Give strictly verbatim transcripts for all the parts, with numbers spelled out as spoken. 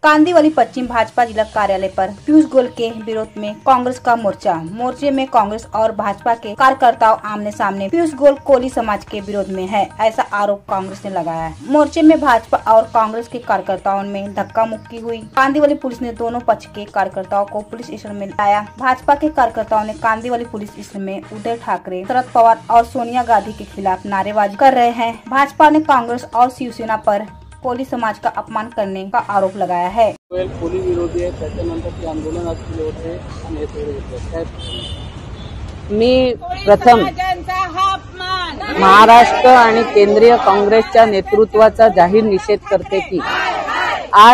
कांदिवली पश्चिम भाजपा जिला कार्यालय पर पीयूष गोयल के विरोध में कांग्रेस का मोर्चा। मोर्चे में कांग्रेस और भाजपा के कार्यकर्ताओं आमने सामने। पीयूष गोयल कोली समाज के विरोध में है, ऐसा आरोप कांग्रेस ने लगाया है। मोर्चे में भाजपा और कांग्रेस के कार्यकर्ताओं में धक्का मुक्की हुई। कांदिवली पुलिस ने दोनों पक्ष के कार्यकर्ताओं को पुलिस स्टेशन में लाया। भाजपा के कार्यकर्ताओं ने कांदिवली पुलिस स्टेशन में उद्धव ठाकरे, शरद पवार और सोनिया गांधी के खिलाफ नारेबाजी कर रहे हैं। भाजपा ने कांग्रेस और शिवसेना पर कोली समाज का अपमान करने का आरोप लगाया है। कोली विरोधी आहे, त्याच्यानंतर ते आंदोलन आज केले होते आणि हे सगळे होते। मी प्रथम महाराष्ट्र आणि केंद्रीय काँग्रेसच्या नेतृत्वाचा जाहीर निषेध करते की आज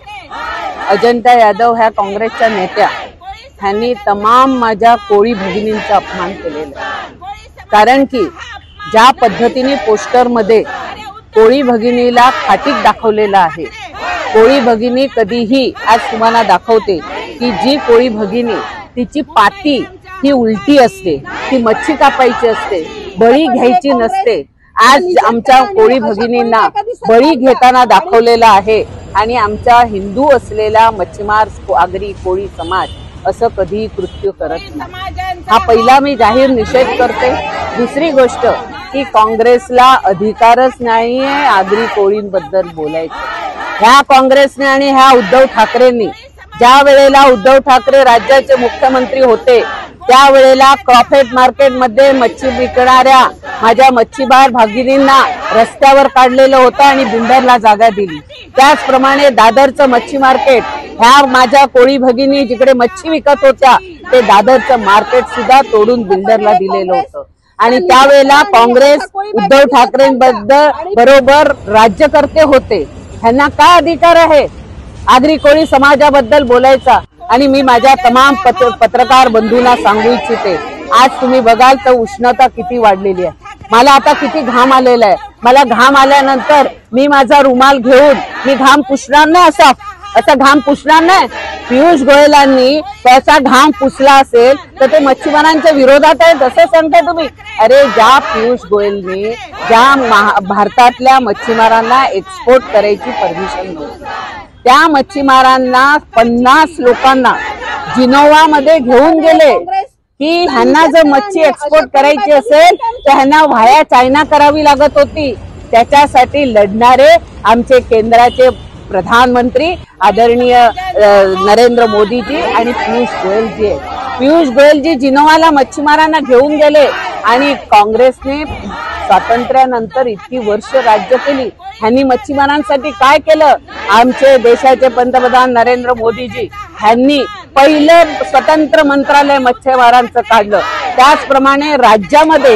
अजंता यादव ह्या काँग्रेसच्या नेत्या ह्यांनी तमाम माझ्या कोळी भगिनींचा अपमान केलेला आहे। कारण की ज्या पद्धतीने पोस्टर मध्ये कोळी भगिनीला फाटीक दाखवलेला आहे, कोळी भगिनी कधीही आज तुम्हाला दाखवते की जी कोळी भगिनी तिची पाती ही उलटी असते, ती मच्छी कापायची असते, बळी घ्यायची नसते। आज आमच्या कोळी भगिनींना बळी घेताना दाखवलेला आहे आणि आमच्या हिंदू असलेला मच्छीमार आगरी कोळी समाज असं कधी कृत्य करत नाही। हा पहिला मी जाहीर निषेध करते। दुसरी गोष्ट की काँग्रेसला अधिकारच नाहीये आगरी कोळींबद्दल बोलायचं। ह्या काँग्रेसने आणि ह्या उद्धव ठाकरेंनी ज्या वेळेला उद्धव ठाकरे राज्याचे मुख्यमंत्री होते त्यावेळेला क्रॉफेट मार्केट मध्ये मच्छी विकणाऱ्या माझ्या मच्छीमार भगिनींना रस्त्यावर काढलेलं होतं आणि बिल्डरला जागा दिली। त्याचप्रमाणे दादरचं मच्छी मार्केट ह्या माझ्या कोळी भगिनी जिकडे मच्छी विकत होत्या ते दादरचं मार्केट सुद्धा तोडून बिल्डरला दिलेलं होतं। आणि त्यावेळेला काँग्रेस उद्धव ठाकरेंबद्दल बरोबर राज्यकर्ते होते, ह्यांना काय अधिकार आहे आगरी कोळी समाजाबद्दल बोलायचा? आणि मी माझ्या तमाम पत्र, पत्रकार बंधूंना सांगू इच्छिते, आज तुम्ही बघाल तर उष्णता किती वाढलेली आहे। मला आता किती घाम आलेला आहे। मला घाम आल्यानंतर मी माझा रुमाल घेऊन मी घाम पुसणार नाही, असा असा घाम पुसणार नाही। पीयूष गोयलांनी त्याचा घाम पुसला असेल तर ते मच्छीमारांच्या विरोधात आहे असं सांगताय तुम्ही? अरे ज्या पीयूष गोयलनी ज्या भारतातल्या मच्छीमारांना एक्सपोर्ट करायची परमिशन दिली, त्या मच्छीमारांना पन्नास लोकांना जिनोवा मध्ये घेऊन गेले की ह्यांना जर मच्छी एक्सपोर्ट करायची असेल तर ह्यांना व्हाया चायना करावी लागत होती। त्याच्यासाठी लढणारे आमचे केंद्राचे प्रधानमंत्री आदरणीय नरेंद्र मोदीजी आणि पीयूष गोयलजी आहेत। पीयूष गोयलजी जिनोवाला मच्छीमारांना घेऊन गेले आणि काँग्रेसने स्वातंत्र्यानंतर इतकी वर्ष राज्य केली, ह्यांनी मच्छीमारांसाठी काय केलं? आमचे देशाचे पंतप्रधान नरेंद्र मोदीजी ह्यांनी पहिलं स्वतंत्र मंत्रालय मच्छीमारांचं काढलं। त्याचप्रमाणे राज्यामध्ये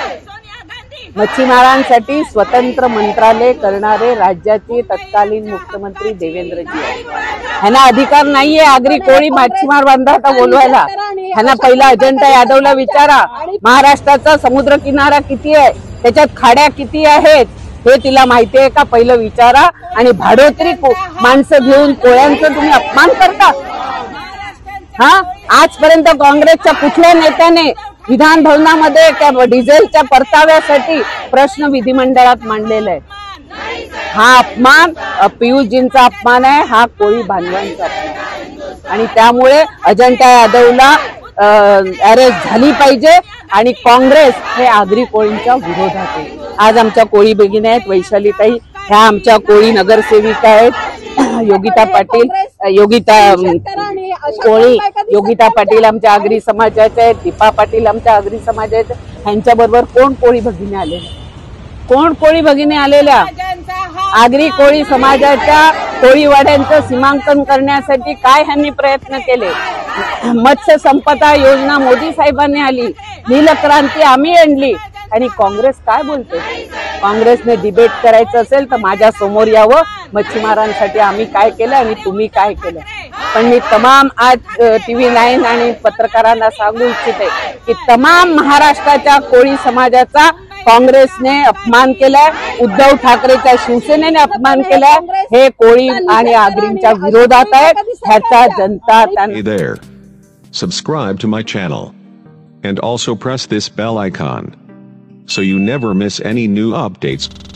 मच्छीमारांसाठी स्वतंत्र मंत्रालय करणारे राज्याचे तत्कालीन मुख्यमंत्री देवेंद्रजी आहेत। ह्यांना अधिकार नाहीये आगरी कोळी मच्छीमार बांधवांना बोलवायला। ह्यांना पहिला अजंता यादवला विचारा महाराष्ट्राचा समुद्र किनारा किती आहे, त्याच्यात खाड्या किती आहेत हे तिला माहिती आहे का? पहिलं विचारा। आणि भाडोत्री माणसं घेऊन कोळ्यांचं तुम्ही अपमान करता? हा, आजपर्यंत काँग्रेसच्या कुठल्या नेत्याने विधान भवनामध्ये त्या डिझेलच्या परताव्यासाठी प्रश्न विधिमंडळात मांडलेला आहे? हा अपमान पीयूषजींचा अपमान आहे, हा कोळी बांधवांचा अपमान। आणि त्यामुळे अजंता यादवला अरेस्ट झाली पाहिजे आणि काँग्रेस हे आगरी कोळींच्या विरोधात आहे। आज आमच्या कोळी भगिनी आहेत, वैशालीताई ह्या आमच्या कोळी नगरसेविका आहेत, योगिता पाटील, योगिता कोळी योगिता पाटील आमच्या आगरी समाजाच्या आहेत, दीपा पाटील आमच्या आगरी समाजाच्या। ह्यांच्या बरोबर कोण कोळी भगिनी आलेल्या? कोण कोळी भगिनी आलेल्या? आगरी कोळी समाजाच्या कोळीवाड्यांचं सीमांकन करण्यासाठी काय ह्यांनी प्रयत्न केले? मत्स्य संपदा योजना मोदी साहेबांनी आली, नील क्रांती आम्ही आणली आणि काँग्रेस काय बोलते? काँग्रेसने डिबेट करायचं असेल तर माझ्या समोर यावं, मच्छीमारांसाठी आम्ही काय केलं आणि तुम्ही काय केलं। पण मी तमाम आज टीव्ही नाईन आणि पत्रकारांना सांगू इच्छिते की तमाम महाराष्ट्राच्या कोळी समाजाचा काँग्रेसने अपमान केलाय, उद्धव ठाकरेच्या शिवसेनेने अपमान केलाय। हे कोळी आणि आगरींच्या विरोधात आहे, ह्याचा जनता त्यांना Subscribe to my channel and also press this bell icon so you never miss any new updates.